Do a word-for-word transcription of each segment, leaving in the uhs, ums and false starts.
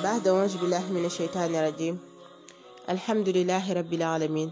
بعد أعوذ بالله من الشيطان الرجيم alhamdulilahi rabbil alamin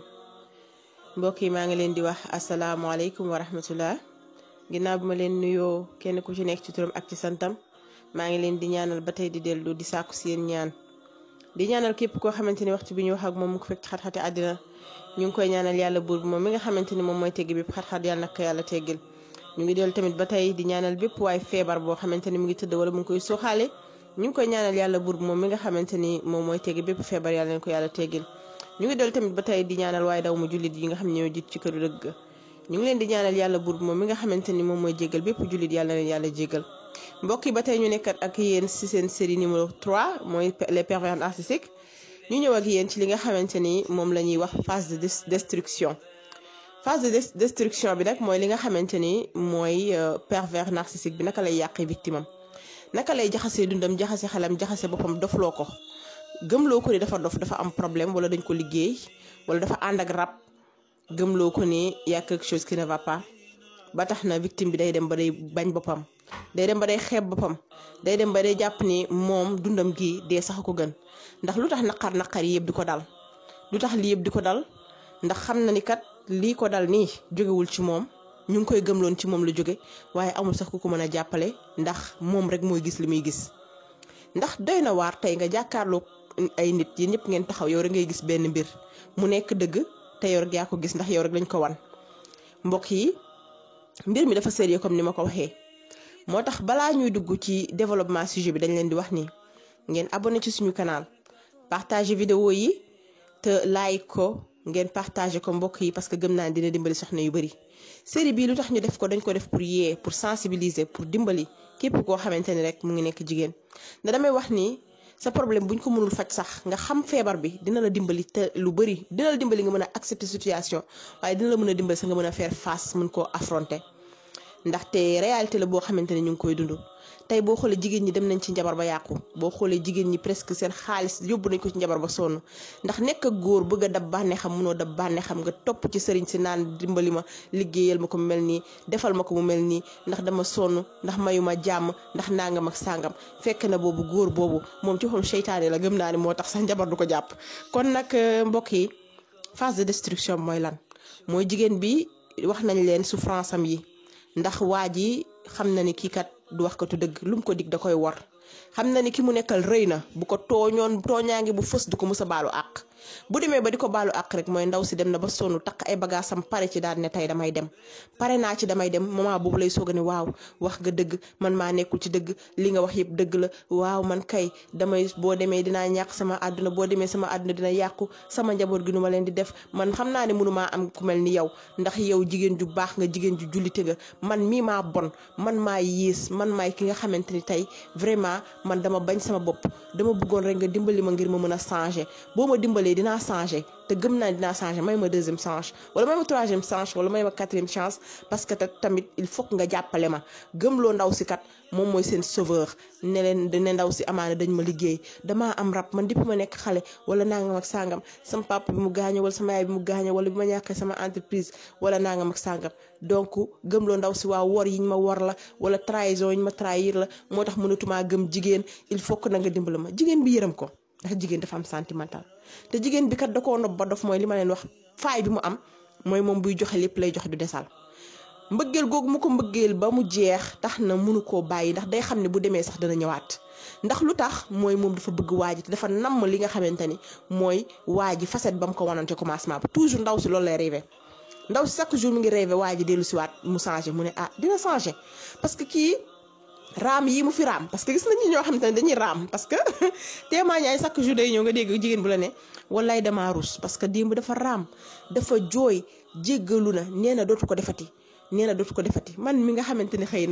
mbokk yi maa ngi leen di wax asalaamaaleykum wa rahmatullah ginnaaw bi ma leen nuyoo kenn ku ci nekk ci turam ak ci santam maa ngi leen di ñaanal ba tey di dellu di sàkku seen ñaan di ñaanal képp koo xamante ni waxtu bi ñu wax ak moom mu ko fekk ci xat-xati àddina ñu ngi koy ñaanal yàlla buur bi moom mi nga xamante ni moom mooy tegg bépp xat-xat yàlla nag ko yàlla teggil ñu ngi dellu tamit ba tey di ñaanal bépp waay feebar boo xamante ni mu ngi tëdd wala mu ngi koy sooxaale ñu ngi koy ñaanal yàlla buur bi moom mi nga xamante ni moom mooy tegg bépp feebar yàlla leen ko yàlla teggil ñu ngi dellu tamit ba tey di ñaanal waaye daw mu jullit yi nga xam ne ñoo jiit ci këru dëgg ñu ngi leen di ñaanal yàlla buur bi moom mi nga xamante ni moom mooy jéggal bépp jullit yàlla leen yàlla jéggal mbokk yi ba tey ñu nekkat ak yéen si seen série numéro trois mooy les pervers narcissiques ñu ñëw ak yéen ci li nga xamante ni moom la ñuy wax phase de destruction phase de destruction bi nag mooy li nga xamante ni mooy pervers narcissique bi naka lay yàqee victime am naka lay jaxasee dundam jaxase xelam jaxase boppam dofloo ko gëmloo ko ni dafa dof dafa am problème wala dañ ko liggéey wala dafa ànd ak rab gëmloo ko ni y a quelque chose qui ne va pas ba tax na victime bi day dem ba day bañ boppam day dem ba day xeeb boppam day dem ba day jàpp ni moom dundam gi dee sax ko gën ndax lu tax naqar naqar yi yëpp di ko dal lu tax lii yëpp di ko dal ndax xam na ni kat lii ko dal nii jógewul ci moom ñu ngi koy gëmloon ci moom la jóge waaye amul sax ku ko mën a jàppale ndax moom rek mooy gis li muy gis ndax doy na waar tey nga jàkkaarloo ay nit yi ñëpp ngeen taxaw yow rek ngay gis benn mbir mu nekk dëgg te yow rek yaa ko gis ndax yow rek lañ ko wan mbokk yi mbir mi dafa sérieux comme ni ma ko waxee moo tax balaa ñuy dugg ci développement sujet bi dañ leen di wax ni ngeen abonné ci suñu canal partager vidéo yi te like ko ngeen partager ko mbokk yi parce que gëm naa dina dimbali soxna yu bari série bii lu tax ñu def ko dañ ko def pour yee pour sensibiliser pour dimbali képp koo xamante ni rek mu ngi nekk jigéen da damay wax ni sa problème buñ ko mënul faj sax nga xam feebar bi dina la dimbali te lu bari dina la dimbali nga mën a accepter situation waaye dina la mën a dimbali sax nga mën a faire face mën koo affronter ndaxte réalité la boo xamante ne ñu ngi koy dund tey boo xoolee jigéen ñi dem nañ ci njabar ba yàqu boo xoolee jigéen ñi presque seen xaalis yóbbu nañ ko ci njabar ba sonn ndax nekk ak góor bëgg a dab bànneexam mënoo dab bànneexam nga topp ci sëriñ si naan dimbali ma liggéeyal ma ko mu mel nii defal ma ko mu mel nii ndax dama sonn ndax mayu ma jàmm ndax nangam ak sàngam fekk na boobu góor boobu moom ci xool seytaane la gëm naa ne moo tax sax njabar du ko jàpp kon nag mbokk yi phase de destruction mooy lan mooy jigéen bi wax nañ leen souffrance am yi ndax waa ji xam na ni kii kat du wax katu dëgg lu mu ko dig da koy war xam na ni ki mu nekkal rëy na bu ko tooñoon tooñaangi bu fës du ko mës a baalu àq bu demee ba di ko baalu àq rek mooy ndaw si dem na ba sonn takk ay bagaasam pare ci daal ne tey damay dem pare naa ci damay dem moment boobu lay soog a ne waaw wax nga dëgg man maa nekkul ci dëgg li nga wax yëpp dëgg la waaw man kay damay boo demee dinaa ñàkk sama àdduna boo demee sama àdduna dina yàqu sama njaboot gi nu ma leen di def man xam naa ne mënumaa am ku mel ni yow ndax yow jigéen ju baax nga jigéen ju jullite nga man mii maa bon man maa yées man maay ki nga xamante ni tey vraiment man dama bañ sama bopp dama bëggoon rek nga dimbali ma ngir ma mën a changer boo ma dimbalee dinaa changer te gëm naa dinaa changer may ma deuxième chance wala may ma troisième chance wala may ma quatrième chance parce que tamit il faut nga jàppale ma gëmloo ndaw si kat moom mooy seen sauveur ne leen ne ndaw si amaana dañ ma liggéey damaa am rab man depuis ma nekk xale wala nangam ak sangam sama papa bi mu gaaño wala sama yaay bi mu gaaño wala bi ma ñàkkee sama entreprise wala nangam ak sangam donc gëmloo ndaw si waa wor yiñ ma wor la wala trahison yiñ ma trahir la moo tax mënatumaa gëm jigéen il faut que na nga dimbali ma jigéen bi yërëm ko ndax jigéen dafa am sentimental te jigéen bi kat da koo nopp ba dof mooy li ma leen wax faay bi mu am mooy moom buy joxe lépp lay joxe du desal mbëggeel googu mu ko mbëggeel ba mu jeex tax na mënu koo bàyyi ndax day xam ne bu demee sax dana ñëwaat ndax lu tax mooy moom dafa bëgg waa ji te dafa namm li nga xamante ni mooy waa ji facette ba mu ko wanoon ci commencement ba toujours ndaw si loolu lay rêvé ndaw si chaque jour mu ngi rêvé waa ji dellu si waat mu changé mu ne ah dina changé parce que kii raam yi mu fi raam parce que gis nañu ñoo xamante ne dañuy raam parce que témoignage chaque jour day ñëw nga dégg jigéen bu la ne wallaay damaa rus parce que démb dafa raam dafa jooy jéggalu na nee na dootu ko defati nee na dootu ko defati man mi nga xamante ne xëy na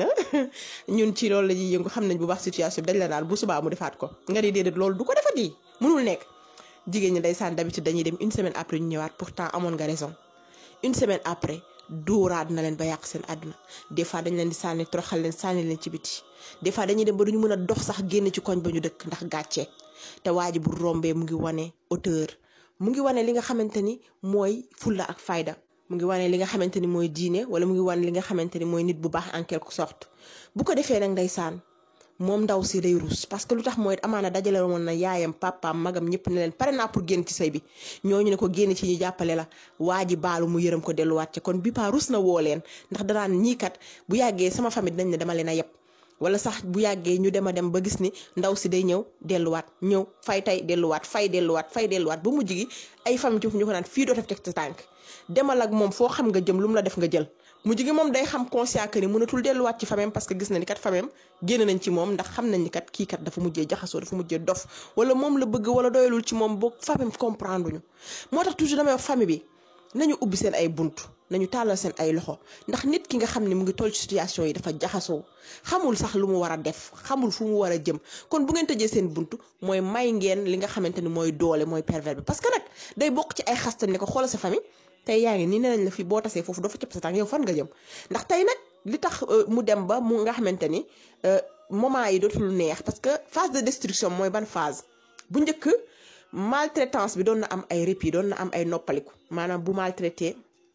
ñun ci loolu la ñuy yëngu xam nañ bu baax situation bi dañ la daal bu subaa mu defaat ko nga di déedéet loolu du ko defati mënul nekk jigéen ñi ndeysaan d'habitude dañuy dem une semaine après ñu ñëwaat pourtant amoon nga raison une semaine après dóoraat na leen ba yàq seen àdduna des fois dañ leen di sànni toroxal leen sànni leen ci biti des fois dañuy dem ba duñu mën a dox sax génn ci koñ ba ñu dëkk ndax gàcce te waa ji bu rombee mu ngi wane hauteur mu ngi wane li nga xamante ni mooy fulla ak fayda mu ngi wane li nga xamante ni mooy diine wala mu ngi wane li nga xamante ni mooy nit bu baax en quelque sorte bu ko defee nag ndeysaan moom ndaw si day ruus parce que lu tax mooy amaana dajale woon na yaayam papaam magam ñëpp ne leen pare naa pour génn ci sëy bi ñooñu ne ko génn ci ñu jàppale la waa ji baalu mu yërëm ko delluwaat ci kon bi pa ruus na woo leen ndax danaan ñii kat bu yàggee sama famille dinañ ne dama leen a yeb wala sax bu yàggee ñu dem a dem ba gis ni ndaw si day ñëw delluwaat ñëw fay tey delluwaat fay delluwaat fay delluwaat ba mujj gi ay famille ci ñu ko naan fii doo def teg sa tànk demal ak moom foo xam nga jëm lu mu la def nga jël mujj gi moom day xam conscient que ni mënatul delluwaat ci famem parce que gis na ni kat famem génn nañ ci moom ndax xam nañ ni kat kii kat dafa mujjee jaxasoo dafa mujjee dof wala moom la bëgg wala doyalul ci moom boog famem comprendre ñu moo tax toujours damay wax famille bi nañu ubbi seen ay bunt nañu tàllal seen ay loxo ndax nit ki nga xam ne mu ngi toll ci situation yi dafa jaxasoo xamul sax lu mu war a def xamul fu mu war a jëm kon bu ngeen tëjee seen bunt mooy may ngeen li nga xamante ni mooy doole mooy pervers bi parce que nag day bokk ci ay xastan ne ko xoolal sa famille tey yaa ngi nii nee nañ la fi boo tasee foofu doo fa cëpp sa tànk yow fan nga jëm ndax tey nag li tax mu dem ba mu nga xamante ni moment yi dootul neex parce que phase de destruction mooy ban phase bu njëkk maltraitance bi doon na am ay répit doon na am ay noppaliku maanaam bu maltraité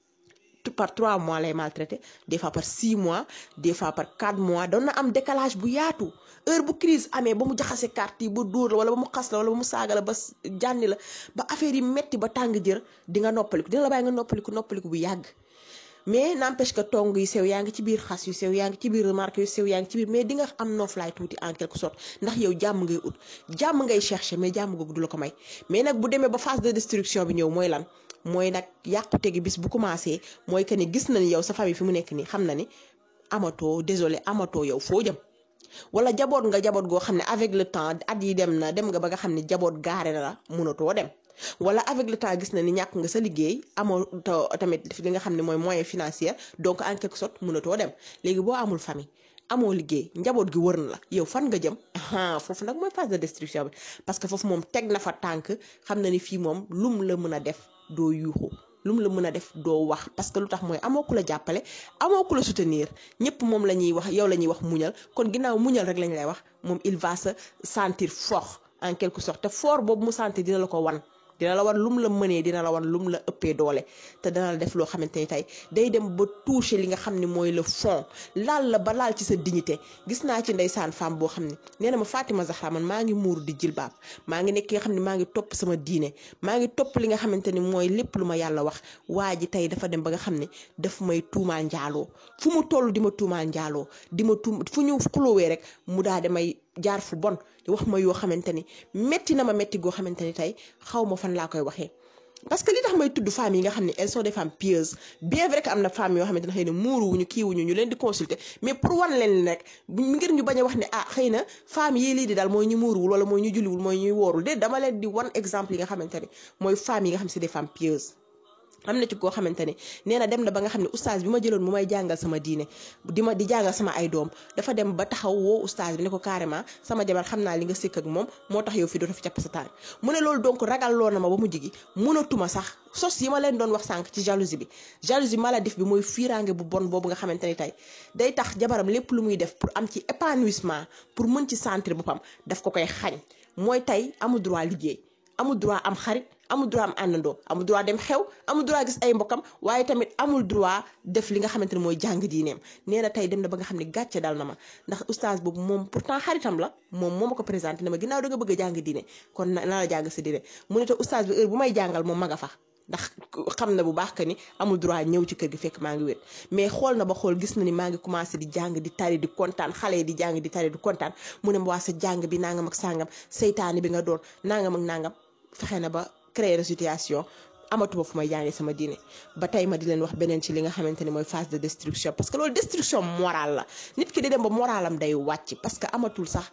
par trois mois lay maltraité des fois par six mois des fois par quatre mois doon na am décalage bu yaatu heure bu crise amee ba mu jaxase carte yi ba dóor la wala ba mu xas la wala ba mu saaga la ba jànni la ba affaire yi metti ba tàng jër di nga noppaliku dina la bàyyi nga noppaliku noppaliku bu yàgg mais n'empêche que tong yu sew yaa ngi ci biir xas yu sew yaa ngi ci biir remarque yu sew yaa ngi ci biir mais di nga am nooflaay tuuti en quelque sorte ndax yow jàmm ngay ut jàmm ngay chercher mais jàmm googu du la ko may mais nag bu demee ba phase de destruction bi ñëw mooy lan mooy nag yàqute gi bis bu commencé mooy que ni gis na ni yow sa famille fi mu nekk nii xam na ni amatoo désolé amatoo yow foo jëm wala jaboot nga jaboot goo xam ne avec le temps at yi dem na dem nga ba nga xam ne jaboot gaare na la mënatoo dem wala avec le temps gis na ni ñàkk nga sa liggéey amoo tamit li nga xam ne mooy moyen financier donc en quelque sorte mënatoo dem léegi boo amul famille amoo liggéey njaboot gi wër na la yow fan nga jëm ah foofu nag mooy phase de destruction bi parce que foofu moom teg na fa tànk xam na ni fii moom lum la mën a def doo yuuxu lum la mën a def doo wax parce que lu tax mooy amoo ku la jàppale amoo ku la soutenir ñëpp moom la ñuy wax yow la ñuy wax muñal kon ginnaaw muñal rek lañ lay wax moom il va se sentir fort en quelque sorte te fort boobu mu sentir dina la ko wan dina la wan lum la mënee dina la wan lum la ëppee doole te dana la def loo xamante ni tey day dem ba toucher li nga xam ne mooy le fond laal la ba laal ci sa dignité gis naa ci ndeysaan femme boo xam ne nee na ma Fatima Zahra man maa ngi muuru di jilbaab maa ngi nekk ki nga xam ne maa ngi topp sama diine maa ngi topp li nga xamante ni mooy lépp lu ma yàlla wax waa ji tey dafa dem ba nga xam ne daf may tuumaal njaaloo fu mu toll di ma tuumaal njaaloo di ma tuum fu ñu xulowee rek mu daa damay jaar fu bon wax ma yoo xamante ni metti na ma metti goo xamante ni tey xaw ma fan laa koy waxee parce que li tax may tudd femmes yi nga xam ne elles sont des femmes pieuses bien vrai que am na femmes yoo xamante ne xëy na muuru wuñu kii wuñu ñu leen di consulter mais pour wan leen rek ngir ñu bañ a wax ne ah xëy na femmes yi lii di daal mooy ñu muuruwul wala mooy ñu julliwul mooy ñuy woorul de dama leen di wan exemple yi nga xamante ne mooy femmes yi nga xam ne c'est des femmes pieuses am na ci koo xamante ne nee na dem na ba nga xam ne oustaz bi ma jëloon mu may jàngal sama diine di ma di jàngal sama ay doom dafa dem ba taxaw woo oustaz bi ne ko carrément sama jabar xam naa li nga sëkk ak moom moo tax yow fii doo fi capp sa tànk mu ne loolu donc ragal loo na ma ba mujj gi mënatuma sax sos yi ma leen doon wax sànq ci jalousie bi jalousie maladif bi mooy fiiraange bu bon boobu nga xamante ne tey day tax jabaram lépp lu muy def pour am ci épanouissement pour mën ci sentir boppam daf ko koy xañ mooy tey amul droit liggéey amul droit am xarit amul droit am àndandoo amul droit dem xew amul droit gis ay mbokkam waaye tamit amul droit def li nga xamante ne mooy jàng diineem nee na tey dem na ba nga xam ne gàcce dal na ma ndax oustaz boobu moom pourtant xaritam la moom moo ma ko présenté ne ma ginnaaw da nga bëgg a jàng diine kon na la jàng sa diine mu ne te oustaz bi heure bu may jàngal moom ma nga fa ndax xam na bu baax que ni amul droit ñëw ci kër gi fekk maa ngi wéet mais xool na ba xool gis na ni maa ngi commencé di jàng di tari di kontaan xale yi di jàng di tari di kontaan mu ne ma waa sa jàng bi nangam ak sangam seytaane bi nga doon nangam ak nangam fexe na ba créer de situation amatuma fu may jàngee sama diine ba tey ma di leen wax beneen ci li nga xamante ni mooy phase de destruction parce que loolu destruction morale la nit ki di dem ba moralam day wàcc parce que amatul sax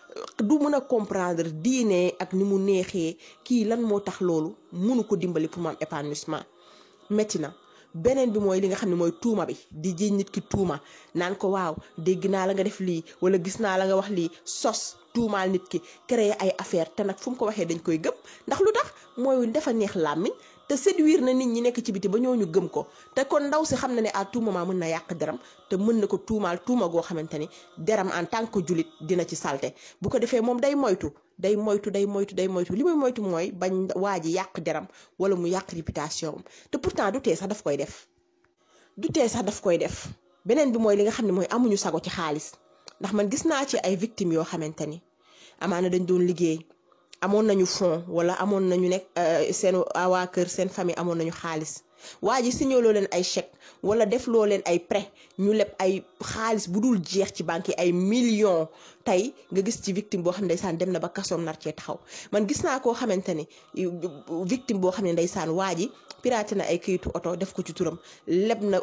du mën a comprendre diine ak ni mu neexee kii lan moo tax loolu mënu ko dimbali pour mu am épanouissement métti na beneen bi mooy li nga xam ne mooy tuuma bi di jiñ nit ki tuuma naan ko waaw dégg naa la nga def lii wala gis naa la nga wax lii sos tuumaal nit ki créer ay affaire te nag fu mu ko waxee dañ koy gëm ndax lu tax mooy dafa neex làmmiñ te séduire na nit ñi nekk ci biti ba ñooñu gëm ko te kon ndaw si xam na ne à tout moment mën na yàq deram te mën na ko tuumaal tuuma goo xamante ni deram en tant que julit dina ci salte bu ko defee moom day moytu day moytu day moytu day moytu li muy moytu mooy bañ waa ji yàq deram wala mu yàq réputation am te pourtant du tee sax daf koy def du tee sax daf koy def beneen bi mooy li nga xam ne mooy amuñu sago ci xaalis ndax man gis naa ci ay victimes yoo xamante ni amaana dañ doon liggéey amoon nañu fond wala amoon nañu nekk seen waa kër seen famille amoon nañu xaalis waa ji signé loo leen ay chèque wala def loo leen ay prêt ñu leb ay xaalis bu dul jeex ci banque yi ay millions tey nga gis ci victime boo xam ne ndeysaan dem na ba kasoom nar cee taxaw man gis naa koo xamante ni victime boo xam ne ndeysaan waa ji piraté na ay këyitu oto def ko ci turam leb na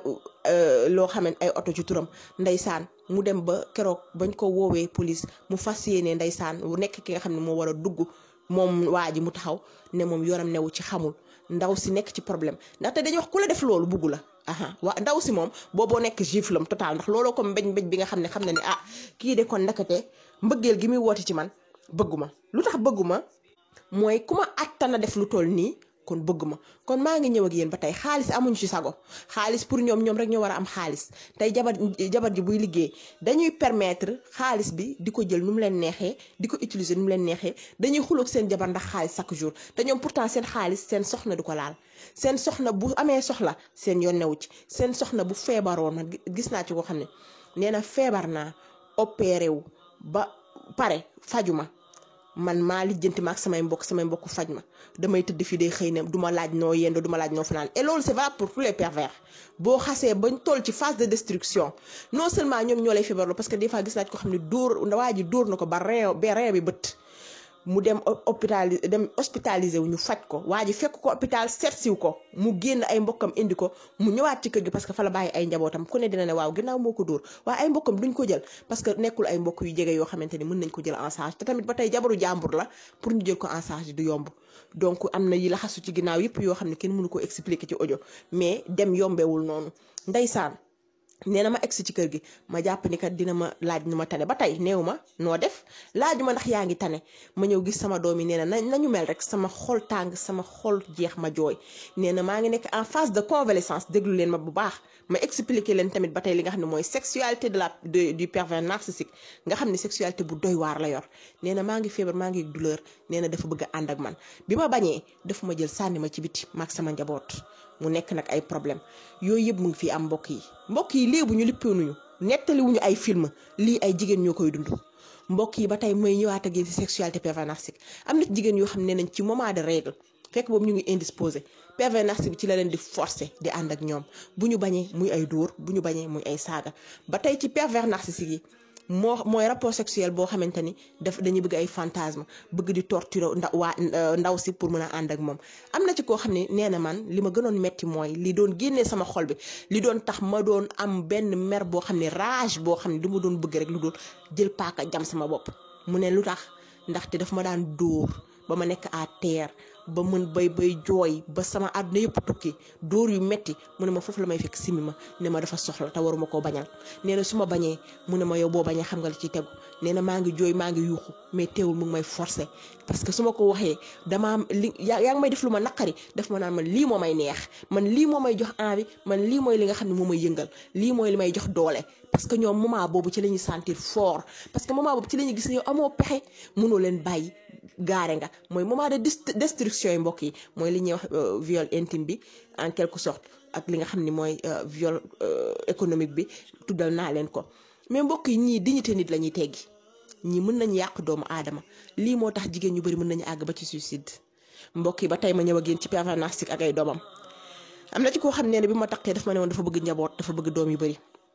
loo xam ne ay oto ci turam ndeysaan mu dem ba keroog bañ ko woowee police mu fas yéene ndeysaan wu nekk ki nga xam ne moo war a dugg moom waa ji mu taxaw ne moom yoonam newu ci xamul ndaw si nekk ci problème ndaxte dañuy wax ku la def loolu bugg la aha waa ndaw si moom booboo nekk giflam total ndax looloo ko mbéj mbéj bi nga xam ne xam na ne ah kii de kon ndakate mbëggeel gi muy woote ci man bëgguma lu tax bëgguma mooy ku ma attana def lu toll nii kon bëgg ma kon maa ngi ñëw ak yéen ba tey xaalis amuñu ci sago xaalis pour ñoom ñoom rek ñoo war a am xaalis tey jabar jabar ji buy liggéey dañuy permettre xaalis bi di ko jël nu mu leen neexee di ko utiliser nu mu leen neexee dañuy xuloog seen jabar ndax xaalis chaque jour te ñoom pourtant seen xaalis seen soxna du ko laal seen soxna bu amee soxla seen yoon newu ci seen soxna bu feebaroon man gis naa ci koo xam ne nee na feebar naa opéré wu ba pare fajuma man maa lijjanti ma ak samay mbokk samay mbokk faj ma damay tëdd fii day xëy ne duma laaj noo yendo duma laaj noo fanaan et loolu c'est valable pour tous les pervers boo xasee bañ toll ci phase de destruction non seulement ñoom ñoo lay feebarloo parce que des fois gis naa ko xam ne dóor waa ji dóor na ko ba reew ba reew bi bët mu dem hôpital dem hospitalisé wu ñu faj ko waa ji fekk ko hôpital seetsiw ko mu génn ay mbokkam indi ko mu ñëwaat ci kër gi parce que fa la bàyyi ay njabootam ku ne dina ne waaw ginnaaw moo ko dóor waaye ay mbokkam duñ ko jël parce que nekkul ay mbokk yu jege yoo xamante ni mën nañ ko jël en charge te tamit ba tey jabaru jàmbur la pour ñu jël ko en charge du yomb donc am na yi la xasu ci ginnaaw yëpp yoo xam ne kenn mënu ko expliquer ci audio mais dem yombewul noonu ndeysaan nee na ma egsi ci kër gi ma jàpp ni kat dina ma laaj nu ma tane ba tey néew ma noo def laaju ma ndax yaa ngi tane ma ñëw gis sama doom yi nee na nañu mel rek sama xol tàng sama xol jeex ma jooy nee na maa ngi nekk en phase de convalescence déglu leen ma bu baax ma expliquer leen tamit ba tey li nga xam ne mooy sexualité de la de du pervers narcissique nga xam ne sexualité bu doy waar la yor nee na maa ngi feebar maa ngi douleur nee na dafa bëgg a ànd ak man bi ma bañee dafa ma jël sànni ma ci biti maag sama njaboot mu nekk nag ay problème yooyu yëpp mu ngi fii am mbokk yi mbokk yi léebu ñu lippewuñu nettaliwuñu ay film lii ay jigéen ñoo koy dund mbokk yi ba tey mooy ñëwaat ak yéen ci sexualité pervers narcissique am na ci jigéen yoo xam ne nañ ci moment de règle fekk boobu ñu ngi indisposé pervers narcissique bi ci la leen di forcer di ànd ak ñoom bu ñu bañee muy ay dóor bu ñu bañee muy ay saaga ba tey ci pervers narcissique yi moo mooy rapport sexuel boo xamante ni daf dañuy bëgg ay fantasme bëgg di torturer ndaw waa ndaw si pour mën a ànd ak moom am na ci koo xam ne nee na man li ma gënoon metti mooy li doon génnee sama xol bi li doon tax ma doon am benn mer boo xam ne rage boo xam ne du ma doon bëgg rek lu doon jël paaka jam sama bopp mu ne lu tax ndaxte daf ma daan dóor ba ma nekk à terre ba mën bay bay jooy ba sama àdduna yëpp tukki dóor yu metti mu ne ma foofu la may fekk simi ma ne ma dafa soxla te waruma koo bañal nee na su ma bañee mu ne ma yow boo bañee xam nga la ciy tegu nee na maa ngi jooy maa ngi yuuxu mais teewul mu ngi may forcer parce que su ma ko waxee damaa li yaa yaa ngi may def lu ma naqari def ma naan man lii moo may neex man lii moo may jox envie man lii mooy li nga xam ne moo may yëngal lii mooy li may jox doole parce que ñoom moment boobu ci la ñuy sentir fort parce que moment boobu ci la ñuy gis ne yow amoo pexe mënoo leen bàyyi gaare nga mooy moment de destruction yi mbokk yi mooy li ñuy wax viol intime bi en quelque sorte ak li nga xam ni mooy viol économique bi tuddal naa leen ko mais mbokk yi ñii dignité nit la ñuy teggi ñii mën nañu yàq doomu aadama lii moo tax jigéen ñu bëri mën nañu àgg ba ci suicide mbokk yi ba tey ma ñëw ak yéen ci pervers narcissique ak ay doomam am na ci koo xam ne bi ma taqee daf ma ne woon dafa bëgg njaboot dafa bëgg doom yu bëri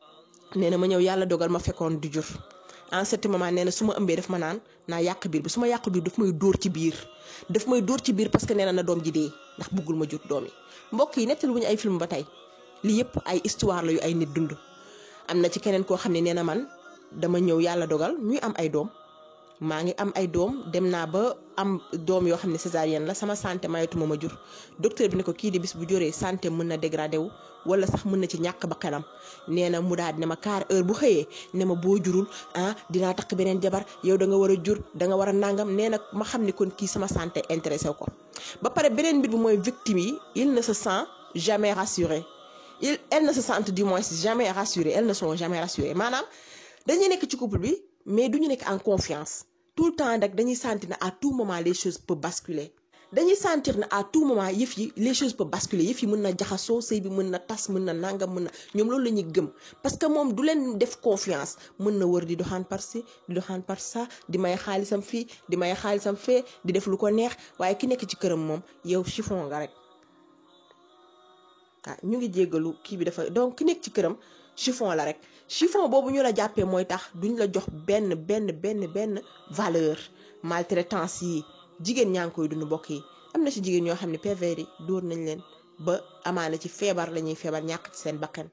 nee na ma ñëw yàlla dogal ma fekkoon du jur en ce moment nee na su ma ëmbee daf ma naan naa yàq biir bi su ma yàq biir daf may dóor ci biir daf may dóor ci biir parce que nee na na doom ji dee ndax bëggul ma jur doom yi mbokk yi nettali wuñu ay film ba tey lii yëpp ay histoire la yu ay nit dund am na ci keneen koo xam ne nee na man dama ñëw yàlla dogal ñuy am ay doom maa ngi am ay doom dem naa ba am doom yoo xam ne césarienne la sama santé mayatuma ma jur docteur bi ne ko kii di bis bu joree santé mën na dégradé wu wala sax mën na ci ñàkk ba xelam nee na mu daal ne ma kaar heure bu xëyee ne ma boo jurul ah dinaa takk beneen jabar yow da nga war a jur da nga war a nangam nee na ma xam ne kon kii sama santé intéressé ko ba pare beneen mbir bi mooy victime yi il ne se sent jamais rassuré il elle ne se sent du moins jamais rassuré elles ne sont jamais rassurées maanaam dañuy nekk ci couple bi mais duñu nekk en confiance tout le temps rek dañuy sentir ne à tout moment les choses peuvent basculer dañuy sentir ne à tout moment yëf yi les choses peuvent basculer yëf yi mën na jaxasoo sëy bi mën na tas mën na nangam mën na ñoom loolu la ñuy gëm parce que moom du leen def confiance mën na wër di doxaan par ci di doxaan par ça di may xaalisam fii di may xaalisam fee di def lu ko neex waaye ki nekk ci këram moom yow chiffon nga rek ah ñu ngi jéggalu kii bi dafa donc ki nekk ci këram chiffon la rek chiffon boobu ñu la jàppee mooy tax duñ la jox benn benn benn benn valeur maltraitance yi jigéen ñaa ngi koy dund mbokk yi am na ci jigéen ñoo xam ne P V R yi dóor nañ leen ba amaana ci feebar la ñuy feebar ñàkk ci seen bakkan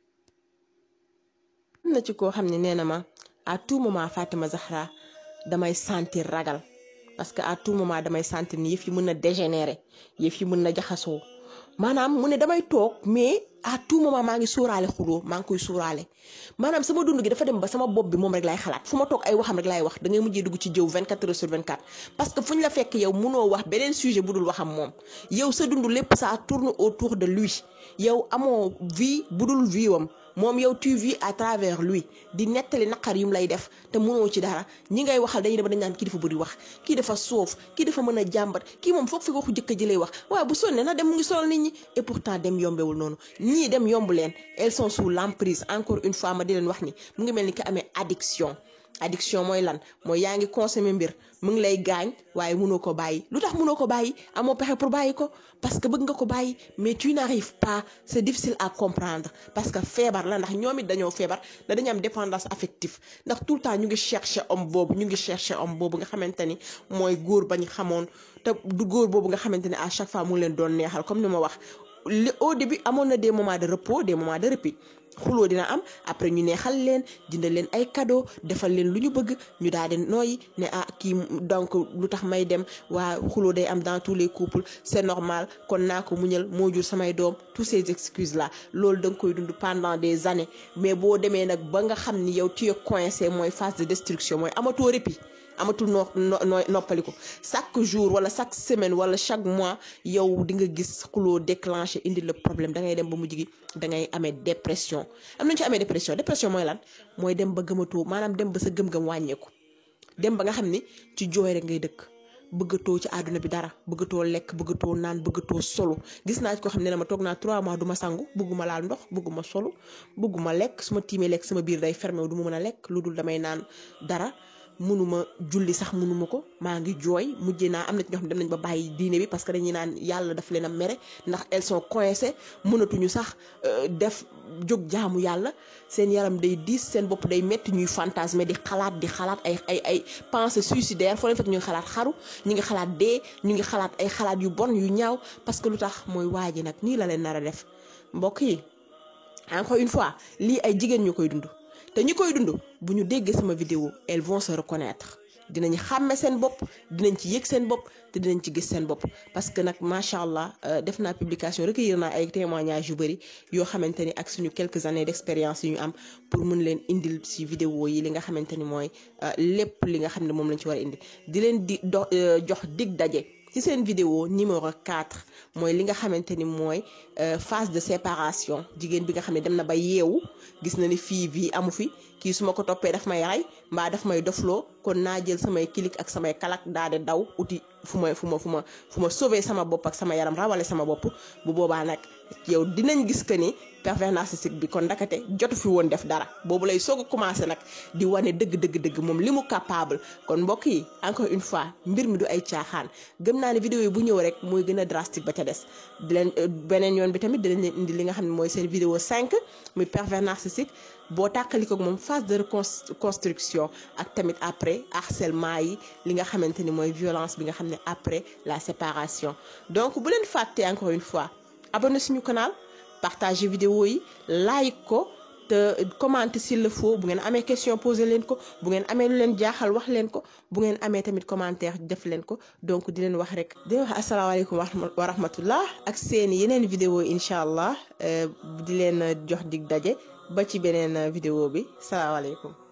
am na ci koo xam ne nee na ma à tout moment Fatima Zahra damay sentir ragal parce que à tout moment damay sentir ni yëf yi mën na dégénérer yëf yi mën na jaxasoo maanaam mu ne damay toog mais à tout moment maa ngi suuraale xuloo maa ngi koy suuraale maanaam sama dund gi dafa dem ba sama bopp bi moom rek laay xalaat fu ma toog ay waxam rek laay wax da ngay mujjee dugg ci jëw vingt-quatre heures sur vingt-quatre parce que fu ñu la fekk yow munoo wax beneen sujet bu dul waxam moom yow sa dund lépp ça tourne autour de lui yow amoo vie bu dul vie wam moom yow tu vis à travers lui di nettali naqar yu mu lay def te mënoo ci dara ñi ngay waxal dañuy dem dañ naan kii dafa bëri wax kii dafa soof kii dafa mën a jàmbat kii moom foog fi waxu jëkk ji lay wax waaw bu sonne na dem mu ngi sonal nit ñi et pourtant dem yombewul noonu ñii dem yomb leen elles sont sous l'emprise encore une fois ma di leen wax ni mu ngi mel ni ki amee addiction addiction mooy lan mooy yaa ngi consommer mbir mu ngi lay gaañ waaye mënoo ko bàyyi lu tax mënoo ko bàyyi amoo pexe pour bàyyi ko parce que bëgg nga ko bàyyi mais tu n'arrives pas c'est difficile à comprendre parce que feebar la ndax ñoom it dañoo feebar da dañu am dépendance affective ndax tout le temps ñu ngi chercher homme boobu ñu ngi chercher homme boobu nga xamante ni mooy góor bañ xamoon te du góor boobu nga xamante ni à chaque fois mu ngi leen doon neexal comme ni ma wax li au début amoon na des moments de repos des moments de répit xuloo dina am après ñu neexal leen jëndal leen ay cadeau defal leen lu ñu bëgg ñu daal di nooyi ne ah kii donc lu tax may dem waa xuloo day am dans tous les couples c'est normal kon naa ko muñal moo jur samay doom tous ces excuses là loolu da nga koy dund pendant des années mais boo demee nag ba nga xam ni yow tu es coincé mooy phase de destruction mooy amatoo répit amatul noo noo noppaliku chaque jour wala chaque semaine wala chaque mois yow di nga gis xuloo déclenché indi le problème da ngay dem ba mujj gi da ngay amee dépression am nañu ci amee dépression dépression mooy lan mooy dem ba gëmatoo maanaam dem ba sa gëm-gëm wàññeeku dem ba nga xam ni ci jooy rek ngay dëkk bëggatoo ci àdduna bi dara bëggatoo lekk bëggatoo naan bëggatoo solo gis naa ci ko xam ne ne ma toog naa trois mois du ma sangu bëgguma laal ndox bëgguma solo bëgguma lekk su ma tiimee lekk sama biir day fermé wu du ma mën a lekk lu dul damay naan dara mënuma julli sax mënuma ko maa ngi jooy mujjee naa am na ci ñoo xam ne dem nañ ba bàyyi diine bi parce que dañuy naan yàlla daf leen a mere ndax elles sont coincées mënatuñu sax def jóg jaamu yàlla seen yaram day diis seen bopp day metti ñuy fantasme di xalaat di xalaat ay ay ay pensées suicidaires foo leen fekk ñu ngi xalaat xaru ñu ngi xalaat dee ñu ngi xalaat ay xalaat yu bon yu ñaaw parce que lu tax mooy waa ji nag nii la leen nar a def mbokk yi encore une fois lii ay jigéen ñu koy dund te ñi koy dund bu ñu déggee sama vidéo elles vont se reconnaître dinañ xàmme seen bopp dinañ ci yëg seen bopp te dinañ ci gis seen bopp parce que nag macha allah def naa publication recueillir naa ay témoignages yu bëri yoo xamante ni ak suñu quelques années d'expérience yu ñu am pour mun leen indil ci vidéo yi li nga xamante ni mooy lépp li nga xam ne moom lañ ci war a indi di leen di dox jox dig daje ci seen vidéo numéro quatre mooy li nga xamante ni mooy phase de séparation jigéen bi nga xam ne dem na ba yeewu gis na ni fii vie amu fi kii su ma ko toppee daf may rey mbaa daf may dofloo kon naa jël samay kilik ak samay kalak daal di daw uti fu ma fu ma fu ma fu ma sauver sama bopp ak sama yaram rawale sama bopp bu boobaa nag yow dinañ gis que ni pervers narcissique bi kon ndakate jotu fi woon def dara boobu lay soog a commencé nag di wane dëgg dëgg dëgg moom li mu capable kon mbokk yi encore une fois mbir mi du ay caaxaan gëm naa ne vidéo yi bu ñëw rek mooy gën a drastique ba ca des di leen beneen yoon bi tamit dinañ leen indi li nga xam ne mooy seen vidéo cinq muy pervers narcissique boo tàkkali ko moom phase de reconstruction ak tamit après harcèlement yi li nga xamante ni mooy violence bi nga xam ne après la séparation donc bu leen fàtte encore une fois abonné suñu canal partager vidéo yi like ko te commenter s'il le faut bu ngeen amee question poser leen ko bu ngeen amee lu leen jaaxal wax leen ko bu ngeen amee tamit commentaire def leen ko donc di leen wax rek di wax asalaamaaleykum wa rahmatullah ak seen yeneen vidéo incha allah di leen jox dig daje ba ci beneen vidéo bi salaamaaleykum